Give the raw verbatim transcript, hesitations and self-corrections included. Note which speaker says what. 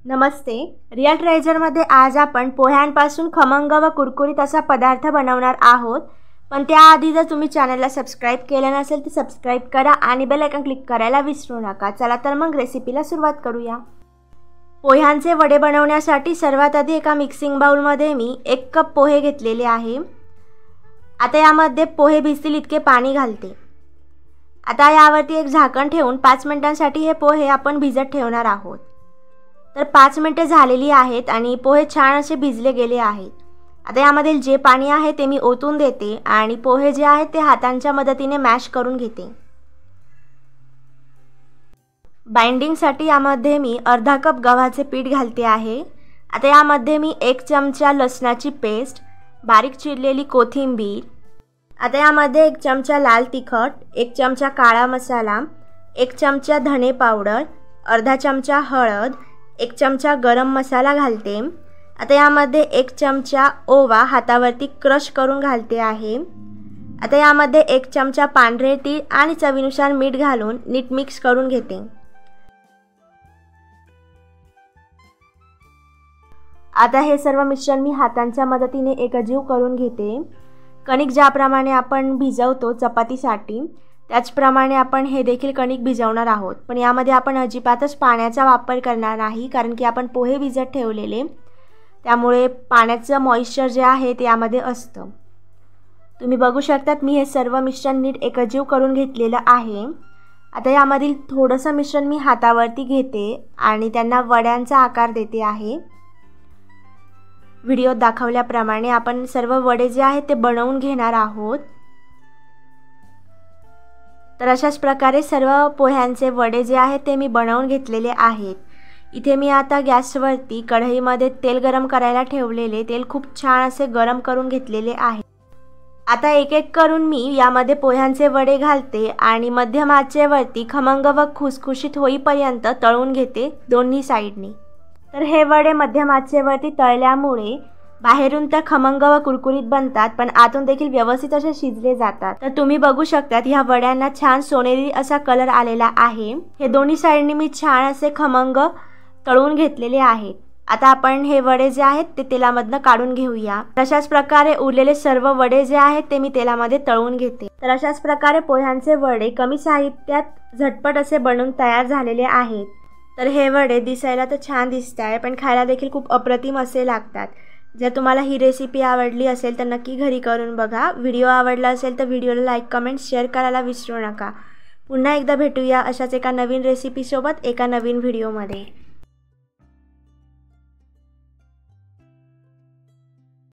Speaker 1: नमस्ते. Real ट्रेजरमध्ये आज आपण पोह्यांपासून खमंग व कुरकुरीत असा पदार्थ बनवणार आहोत. पण त्याआधी जर तुम्ही चॅनलला सबस्क्राइब केलं नसेल तर सबस्क्राइब करा आणि बेल आयकॉन क्लिक करायला विसरू नका. चला तर मग रेसिपीला सुरुवात करूया. पोह्यांचे वडे बनवण्यासाठी सर्वात आधी एका मिक्सिंग बाउलमध्ये मी एक कप पोहे घेतलेले आहे. आता यामध्ये पोहे भिजतील इतके पाणी घालते. आता यावरती एक झाकण ठेवून पाच मिनिटांसाठी हे पोहे आपण भिजत ठेवणार आहोत. तर पाच मिनिटे झालेली आहेत आणि पोहे छान असे भिजले गेले आहेत. आता यामधील जे पाणी आहे ते मी ओतून देते आणि पोहे जे आहेत ते हातांच्या मदतीने मॅश करून घेते. बाइंडिंगसाठी यामध्ये मी अर्धा कप गव्हाचे पीठ घालते आहे. आता यामध्ये मी एक चमचा लसणाची पेस्ट, बारीक चिरलेली कोथिंबीर, आता यामध्ये एक चमचा लाल तिखट, एक चमचा काळा मसाला, एक चमचा धने पावडर, अर्धा चमचा हळद, एक चमचा गरम मसाला घालते. आता यामध्ये एक चमचा ओवा हातावरती क्रश करून घालते आहे. आता यामध्ये एक चमचा पांढरे तीळ आणि चवीनुसार मीठ घालून नीट मिक्स करून घेते. आता हे सर्व मिश्रण मी हातांच्या मदतीने एकजीव करून घेते. कणिक ज्याप्रमाणे आपण भिजवतो चपातीसाठी त्याचप्रमाणे आपण हे देखील कणिक भिजवणार आहोत. पण यामध्ये आपण अजिबातच पाण्याचा वापर करणार नाही, कारण की आपण पोहे भिजत ठेवलेले, त्यामुळे पाण्याचं मॉइश्चर जे आहे ते यामध्ये असतं. तुम्ही बघू शकतात मी हे सर्व मिश्रण नीट एकजीव करून घेतलेलं आहे. आता यामधील थोडंसं मिश्रण मी हातावरती घेते आणि त्यांना वड्यांचा आकार देते आहे. व्हिडिओत दाखवल्याप्रमाणे आपण सर्व वडे जे आहेत ते बनवून घेणार आहोत. तर अशाच प्रकारे सर्व पोह्यांचे वडे जे आहेत ते मी बनवून घेतलेले आहेत. इथे मी आता गॅसवरती कढईमध्ये तेल गरम करायला ठेवलेले तेल खूप छान असे गरम करून घेतलेले आहे. आता एक एक करून मी यामध्ये पोह्यांचे वडे घालते आणि मध्यम आचेवरती खमंग व खुसखुशीत होईपर्यंत तळून घेते दोन्ही साईडनी. तर हे वडे मध्यम आचेवरती तळल्यामुळे बाहेरून तर खमंग व कुरकुरीत बनतात, पण आतून देखील व्यवस्थित असे शिजले जातात. तर तुम्ही बघू शकतात ह्या वड्यांना छान सोनेरी असा कलर आलेला आहे. हे दोन्ही साईडनी मी छान असे खमंग तळून घेतलेले आहेत. आता आपण हे वडे जे आहेत ते तेलामधनं काढून घेऊया. अशाच प्रकारे उरलेले सर्व वडे जे आहेत ते मी तेलामध्ये तळून घेते. तर अशाच प्रकारे पोह्यांचे वडे कमी साहित्यात झटपट असे बनवून तयार झालेले आहेत. तर हे वडे दिसायला तर छान दिसत आहे, पण खायला देखील खूप अप्रतिम असे लागतात. जर तुम्हाला ही रेसिपी आवडली असेल तर नक्की घरी करून बघा. व्हिडिओ आवडला असेल तर व्हिडिओला लाईक, कमेंट, शेअर करायला विसरू नका. पुन्हा एकदा भेटूया अशाच एका नवीन रेसिपीसोबत एका नवीन व्हिडिओमध्ये.